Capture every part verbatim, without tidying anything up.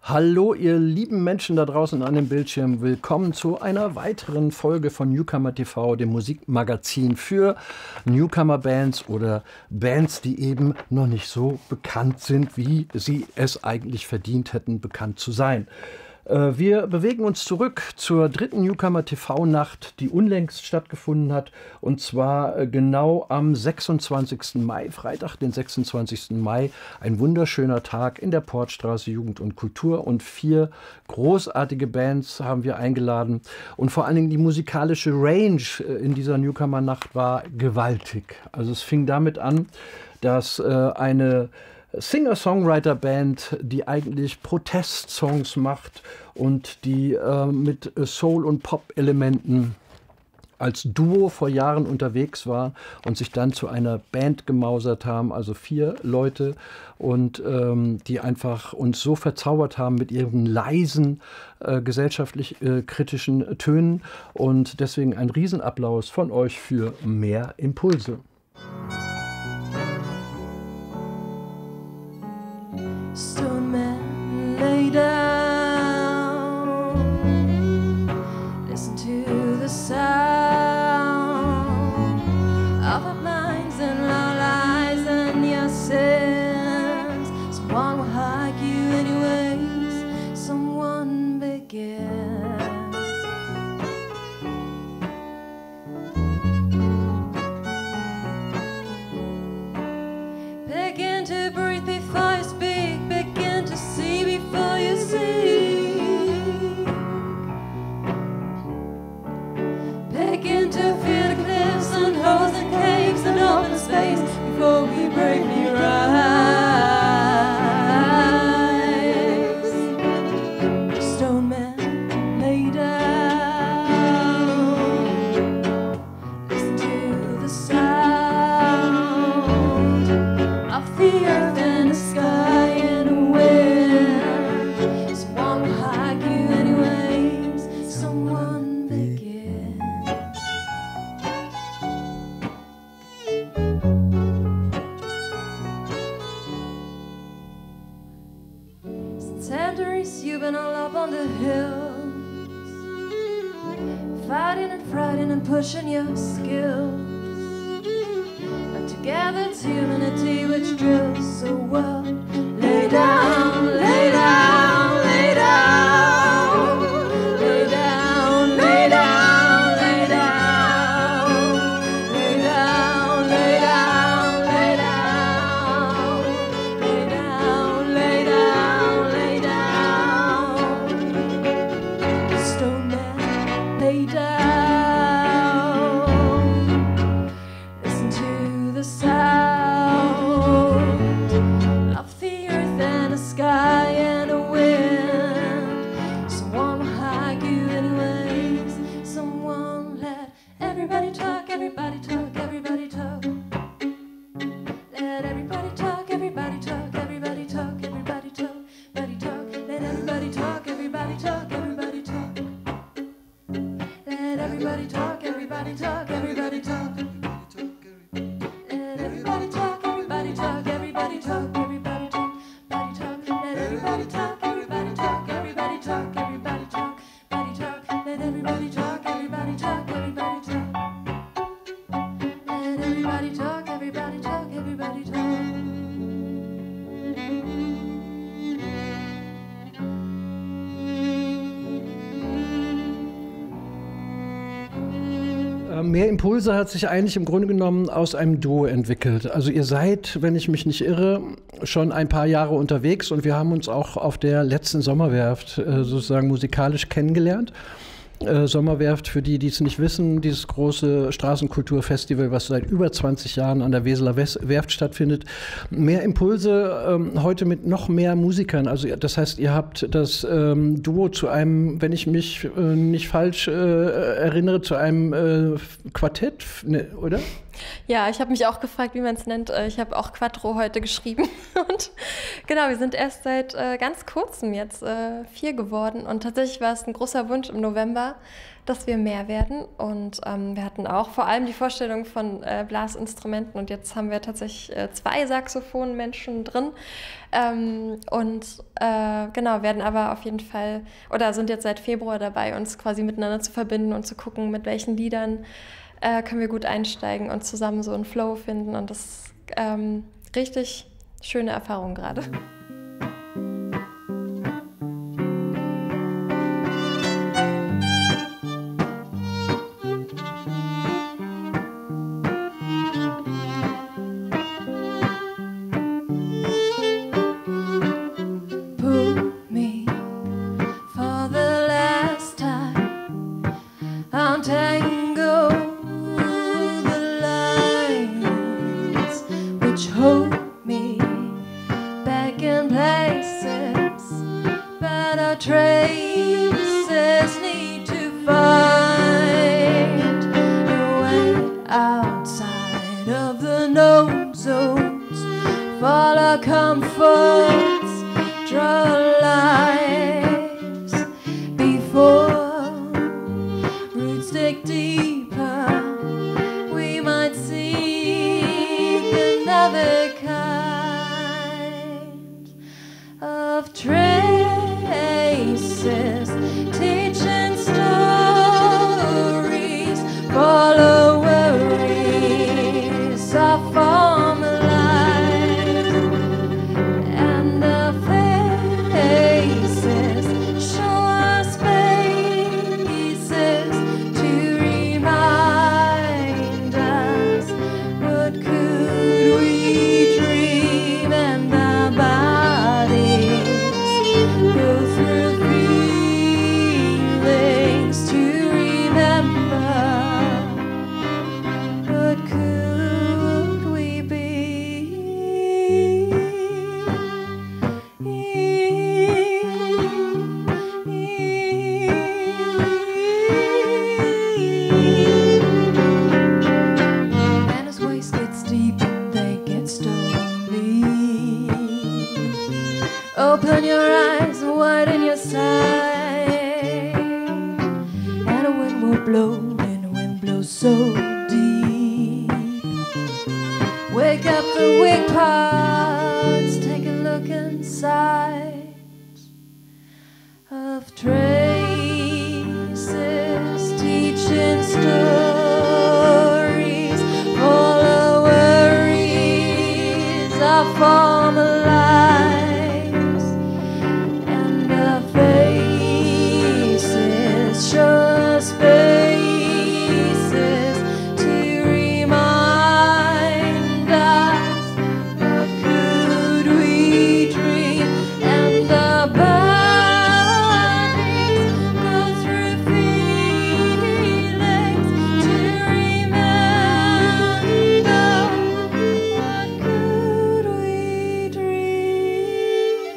Hallo, ihr lieben Menschen da draußen an dem Bildschirm. Willkommen zu einer weiteren Folge von Newcomer T V, dem Musikmagazin für Newcomer-Bands oder Bands, die eben noch nicht so bekannt sind, wie sie es eigentlich verdient hätten, bekannt zu sein. Wir bewegen uns zurück zur dritten Newcomer T V-Nacht, die unlängst stattgefunden hat. Und zwar genau am sechsundzwanzigsten Mai, Freitag, den sechsundzwanzigsten Mai. Ein wunderschöner Tag in der Portstraße Jugend und Kultur. Und vier großartige Bands haben wir eingeladen. Und vor allen Dingen die musikalische Range in dieser Newcomer-Nacht war gewaltig. Also es fing damit an, dass äh, eine Singer-Songwriter-Band, die eigentlich Protestsongs macht und die äh, mit Soul- und Pop-Elementen als Duo vor Jahren unterwegs war und sich dann zu einer Band gemausert haben, also vier Leute, und ähm, die einfach uns so verzaubert haben mit ihren leisen, äh, gesellschaftlich äh, kritischen Tönen. Und deswegen ein Riesenapplaus von euch für Mehr Impulse. Stone man, lay down. Listen to the sound of our minds and our lies and your sins. Someone will hug you anyways. Someone begins. Begin to breathe before you speak. Begin to see before you see. Begin to feel the cliffs and holes and caves and open space before we break the rise. Stone man, lay down. Listen to the sound of the earth and the sky and the wind. Someone will hug you anyways. Someone begin. Since centuries you've been all up on the hills, fighting and fighting and pushing your skills. Together it's humanity which drills so well. Lay down, lay down, lay down. Lay down, lay down, lay down. Lay down, lay down, lay down. Lay down, lay down, lay down. Stone man, lay down. Listen to the sound of the earth and the sky and the wind. Someone will hug you anyways. Someone let everybody talk, everybody talk, everybody talk. Let everybody talk, everybody talk, everybody talk, everybody talk, everybody talk. Let everybody talk, everybody talk, everybody talk. Let everybody talk, everybody talk, everybody talk. Let everybody talk, everybody talk, everybody talk, everybody talk, body talk. Let everybody talk, everybody talk, everybody talk, everybody talk, body talk. Let everybody talk, everybody talk, everybody talk. Let everybody talk, everybody talk, everybody talk. Mehr Impulse hat sich eigentlich im Grunde genommen aus einem Duo entwickelt. Also ihr seid, wenn ich mich nicht irre, schon ein paar Jahre unterwegs und wir haben uns auch auf der letzten Sommerwerft äh, sozusagen musikalisch kennengelernt. Äh, Sommerwerft, für die, die es nicht wissen, dieses große Straßenkulturfestival, was seit über zwanzig Jahren an der Weseler Werft stattfindet. Mehr Impulse, ähm, heute mit noch mehr Musikern. Also das heißt, ihr habt das ähm, Duo zu einem, wenn ich mich äh, nicht falsch äh, erinnere, zu einem äh, Quartett, ne, oder? Ja, ich habe mich auch gefragt, wie man es nennt. Äh, Ich habe auch Quattro heute geschrieben. Und genau, wir sind erst seit äh, ganz kurzem jetzt äh, vier geworden. Und tatsächlich war es ein großer Wunsch im November, dass wir mehr werden. Und ähm, wir hatten auch vor allem die Vorstellung von äh, Blasinstrumenten. Und jetzt haben wir tatsächlich äh, zwei Saxophonmenschen drin. Ähm, und äh, genau, werden aber auf jeden Fall, oder sind jetzt seit Februar dabei, uns quasi miteinander zu verbinden und zu gucken, mit welchen Liedern äh, können wir gut einsteigen und zusammen so einen Flow finden. Und das ist ähm, richtig schöne Erfahrung gerade. Pull me for the last time, untangle the lines which hold me back in places, better traces need to find a way outside of the no zones, follow comforts, draw lines before roots dig deeper. We might seek another kind of traces, teaching stories, follow worries, our former life, and the faces show us spaces to remind us what could we dream, and our bodies go through feelings to remember what could we be. And his waist gets deep and they get stormy. Open your eyes, widen your sight, and a wind will blow, and a wind blows so deep. Wake up the weak parts, take a look inside of traces, teaching stories, full of worries, our former lives, and the faces show us faces to remind us what could we dream, and the bodies go through feelings to remember what could we dream.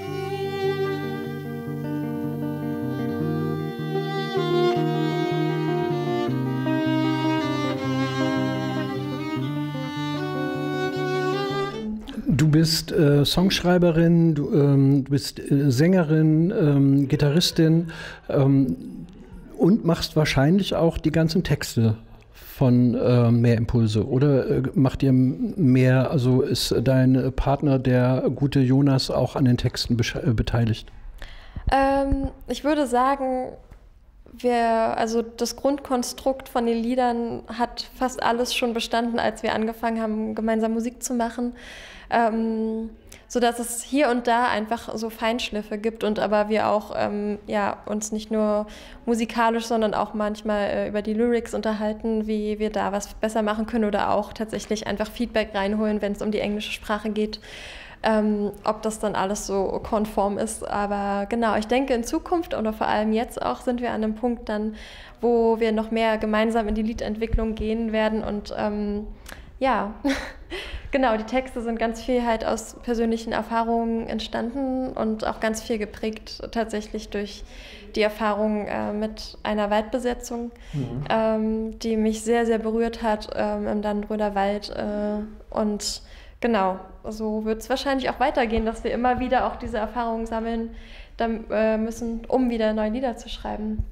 Du bist äh, Songschreiberin, du, ähm, du bist äh, Sängerin, ähm, Gitarristin ähm, und machst wahrscheinlich auch die ganzen Texte von äh, Mehr Impulse. Oder äh, macht ihr mehr, also ist dein Partner, der gute Jonas, auch an den Texten besch- äh, beteiligt? Ähm, ich würde sagen, wir, also das Grundkonstrukt von den Liedern hat fast alles schon bestanden, als wir angefangen haben, gemeinsam Musik zu machen. Ähm, sodass es hier und da einfach so Feinschliffe gibt und aber wir auch ähm, ja, uns nicht nur musikalisch, sondern auch manchmal äh, über die Lyrics unterhalten, wie wir da was besser machen können oder auch tatsächlich einfach Feedback reinholen, wenn es um die englische Sprache geht. Ähm, ob das dann alles so konform ist. Aber genau, ich denke in Zukunft oder vor allem jetzt auch sind wir an einem Punkt dann, wo wir noch mehr gemeinsam in die Liedentwicklung gehen werden. Und ähm, ja, genau, die Texte sind ganz viel halt aus persönlichen Erfahrungen entstanden und auch ganz viel geprägt tatsächlich durch die Erfahrung äh, mit einer Waldbesetzung, Mhm. ähm, die mich sehr, sehr berührt hat ähm, im Dannenröder Wald. Äh, und genau, so wird es wahrscheinlich auch weitergehen, dass wir immer wieder auch diese Erfahrungen sammeln dann, äh, müssen, um wieder neue Lieder zu schreiben.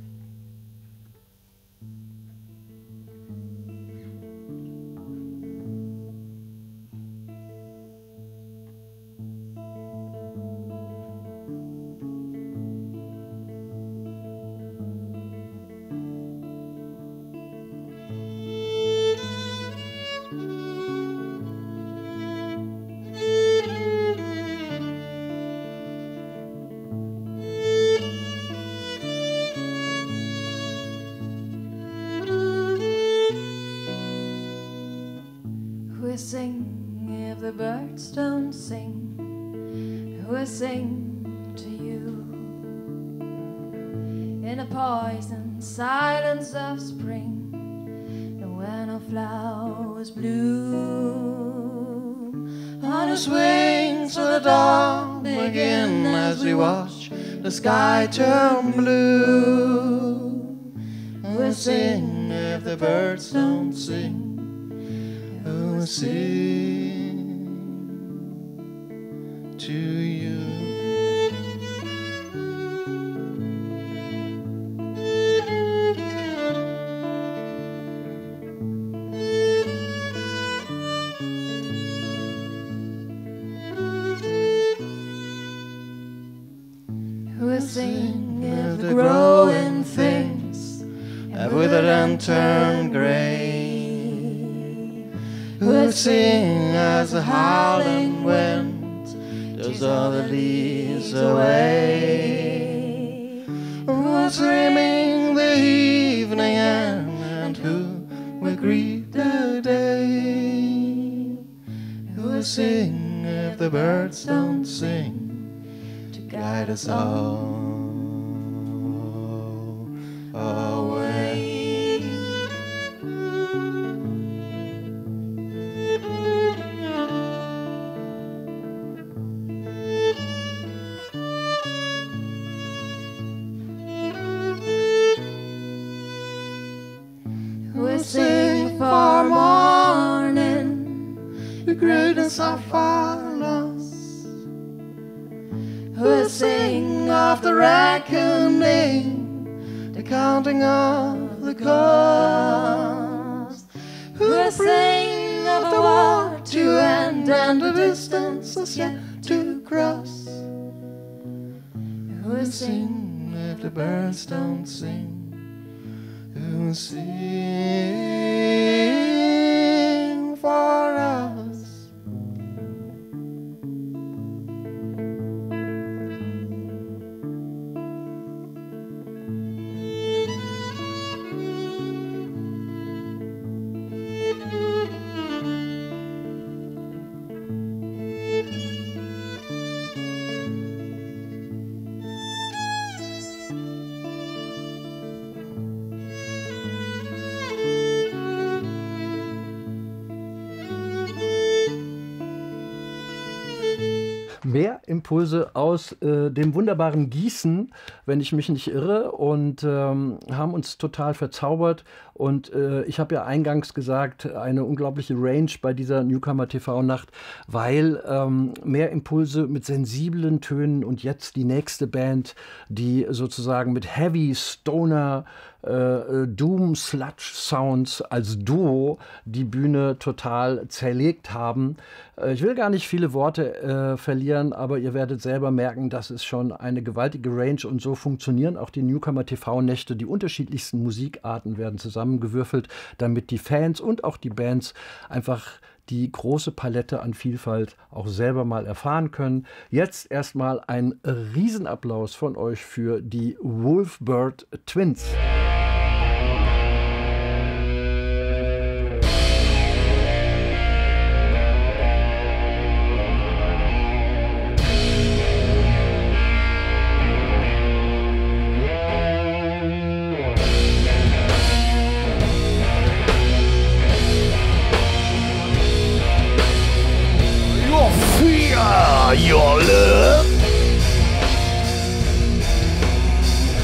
Who sing if the birds don't sing? Who will sing to you? In the poison silence of spring, and when our flowers bloom, on the wings of the dawn begin as we watch the sky turn blue. Who will sing if the birds don't sing? Who will sing to you? Who will sing if the growing things have withered and turned grey? Who will sing as the howling wind tears all the leaves away? Who will screaming the evening end, and who will greet the day? Who will sing if the birds don't sing to guide us all away? We sing for morning, the greatness of our loss. We'll sing of the reckoning, the counting of the cost. We'll sing of the war to end and the distances yet to cross. We'll sing if the birds don't sing. Who will sing for us? Mehr Impulse aus äh, dem wunderbaren Gießen, wenn ich mich nicht irre, und ähm, haben uns total verzaubert. Und äh, ich habe ja eingangs gesagt, eine unglaubliche Range bei dieser Newcomer T V-Nacht, weil ähm, Mehr Impulse mit sensiblen Tönen und jetzt die nächste Band, die sozusagen mit Heavy Stoner äh, Doom Sludge Sounds als Duo die Bühne total zerlegt haben. Äh, ich will gar nicht viele Worte äh, verlieren, aber ihr werdet selber merken, das ist schon eine gewaltige Range, und so funktionieren auch die Newcomer T V-Nächte. Die unterschiedlichsten Musikarten werden zusammengewürfelt, damit die Fans und auch die Bands einfach die große Palette an Vielfalt auch selber mal erfahren können. Jetzt erstmal ein Riesenapplaus von euch für die Wolfbird Twins. Your love.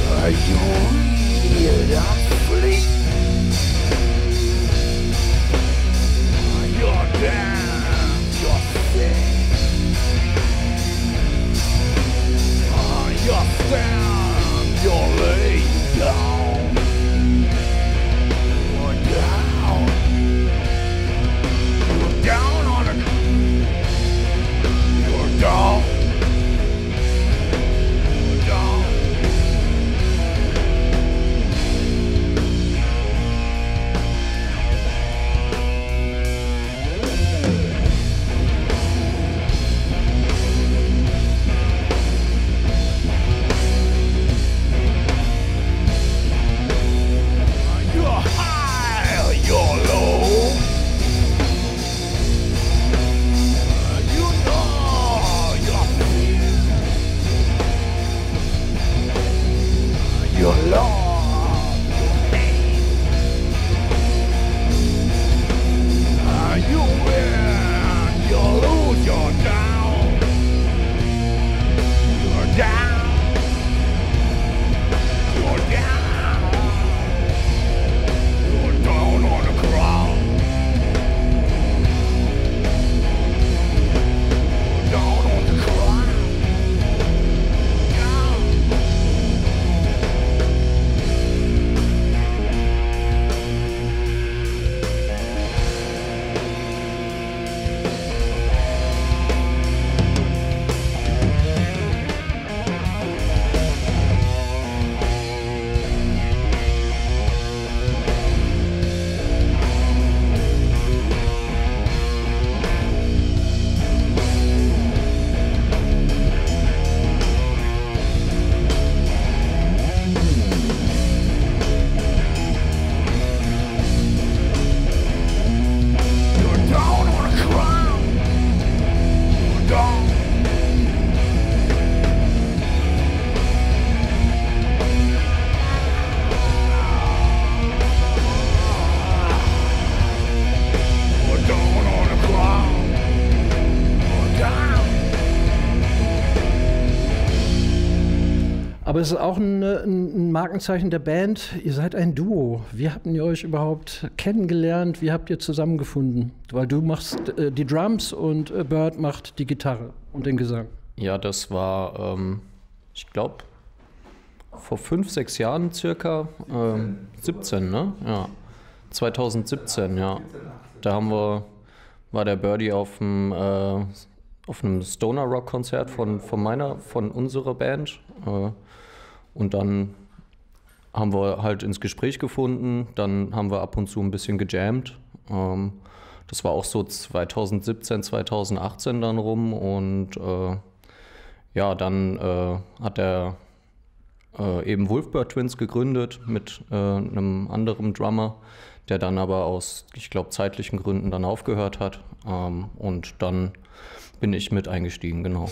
Aber es ist auch ein, ein Markenzeichen der Band. Ihr seid ein Duo. Wie habt ihr euch überhaupt kennengelernt? Wie habt ihr zusammengefunden? Weil du machst äh, die Drums und äh, Bert macht die Gitarre und den Gesang. Ja, das war, ähm, ich glaube, vor fünf, sechs Jahren circa. Ähm, siebzehn, ne? Ja. zweitausendsiebzehn, ja. Da haben wir, war der Birdie auf dem äh, auf einem Stoner Rock Konzert von, von meiner, von unserer Band. Äh, und dann haben wir halt ins Gespräch gefunden. Dann haben wir ab und zu ein bisschen gejammt. Ähm, das war auch so zweitausendsiebzehn, zweitausendachtzehn dann rum. Und äh, ja, dann äh, hat er äh, eben Wolfbird Twins gegründet mit äh, einem anderen Drummer, der dann aber aus, ich glaube, zeitlichen Gründen dann aufgehört hat. Ähm, und dann bin ich mit eingestiegen, genau.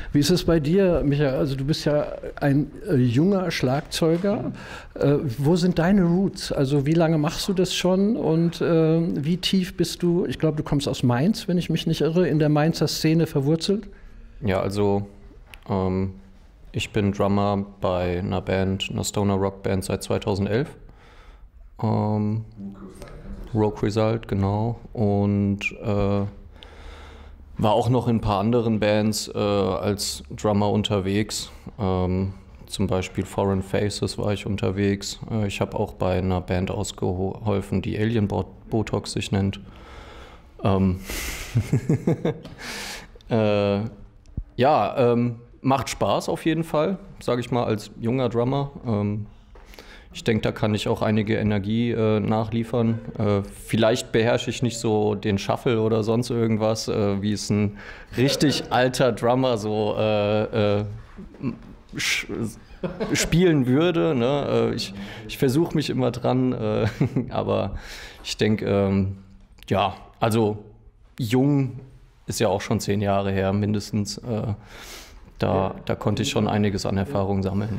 Wie ist es bei dir, Michael? Also du bist ja ein äh, junger Schlagzeuger. Äh, wo sind deine Roots? Also wie lange machst du das schon und äh, wie tief bist du? Ich glaube, du kommst aus Mainz, wenn ich mich nicht irre, in der Mainzer Szene verwurzelt. Ja, also ähm, ich bin Drummer bei einer Band, einer Stoner Rock Band seit zweitausendelf. Ähm, Rogue Result, genau. Und äh, war auch noch in ein paar anderen Bands äh, als Drummer unterwegs. Ähm, zum Beispiel Foreign Faces war ich unterwegs. Äh, ich habe auch bei einer Band ausgeholfen, die Alien Botox sich nennt. Ähm äh, ja, ähm, macht Spaß auf jeden Fall, sage ich mal, als junger Drummer. Ähm, Ich denke, da kann ich auch einige Energie äh, nachliefern. Äh, vielleicht beherrsche ich nicht so den Shuffle oder sonst irgendwas, äh, wie es ein richtig alter Drummer so äh, äh, spielen würde. Ne? Äh, ich ich versuche mich immer dran, äh, aber ich denke, ähm, ja, also jung ist ja auch schon zehn Jahre her mindestens. Äh, da, da konnte ich schon einiges an Erfahrung sammeln.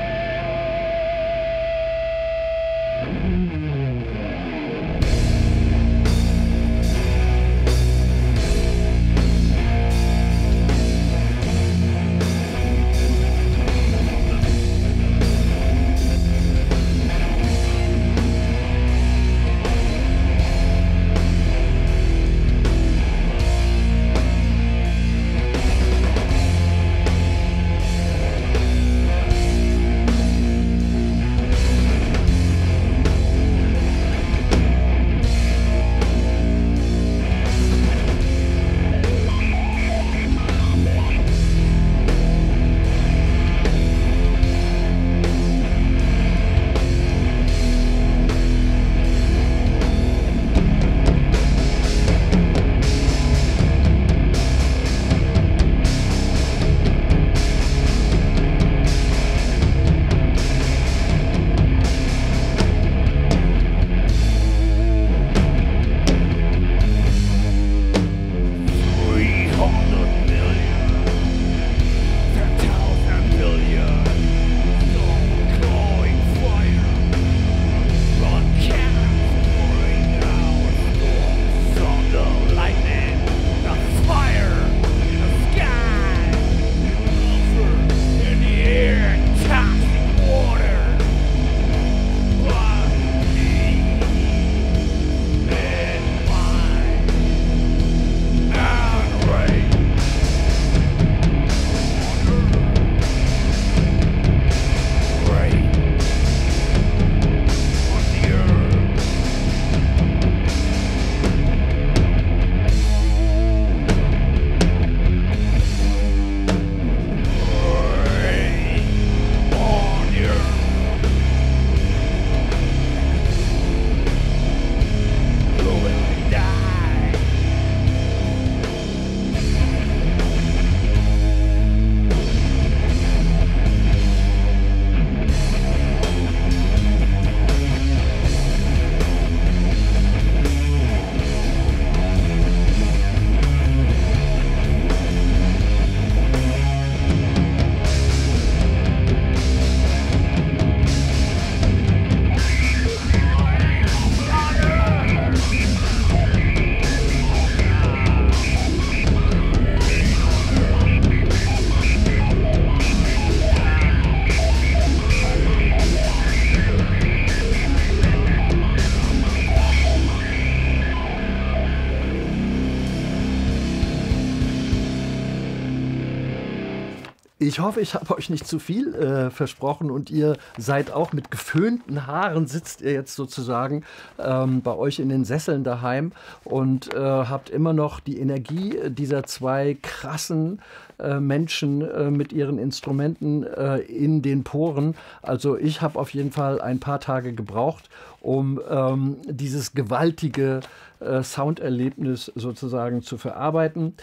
Ich hoffe, ich habe euch nicht zu viel äh, versprochen und ihr seid auch mit geföhnten Haaren, sitzt ihr jetzt sozusagen ähm, bei euch in den Sesseln daheim und äh, habt immer noch die Energie dieser zwei krassen äh, Menschen äh, mit ihren Instrumenten äh, in den Poren. Also ich habe auf jeden Fall ein paar Tage gebraucht, um ähm, dieses gewaltige äh, Sounderlebnis sozusagen zu verarbeiten.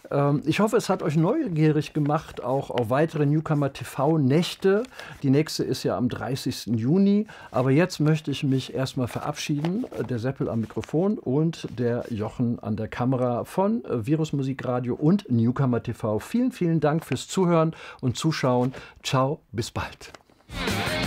Ähm, ich hoffe, es hat euch neugierig gemacht, auch auf weitere Newcomer T V-Nächte. Die nächste ist ja am dreißigsten Juni. Aber jetzt möchte ich mich erstmal verabschieden. Der Seppel am Mikrofon und der Jochen an der Kamera von Virus Musikradio und Newcomer T V. Vielen, vielen Dank fürs Zuhören und Zuschauen. Ciao, bis bald.